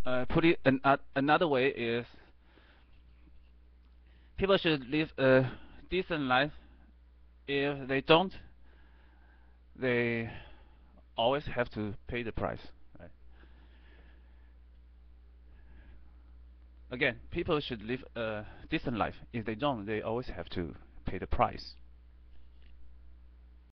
put it another way is people should live a decent life. If they don't, they always have to pay the price. Right? Again, people should live a decent life. If they don't, they always have to pay the price.